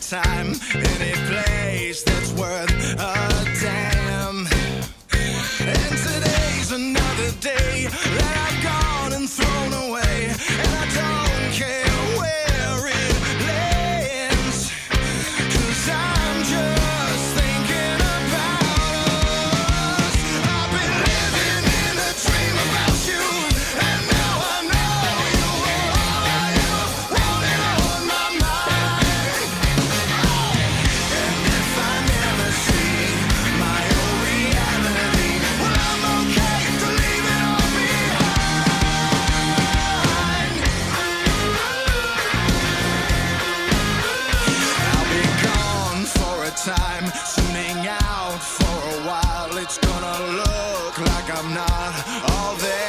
time, any place that's worth a damn. And today's another day that I've gone and thrown away, and I don't care where it lands, 'cause I'm just thinking about us. I've been living in a dream about you, and now I know you are you, wanting on my mind. And if I never see my own reality, well, I'm okay to leave it all behind. I'll be gone for a time, tuning out for a while. It's gonna look like I'm not all there.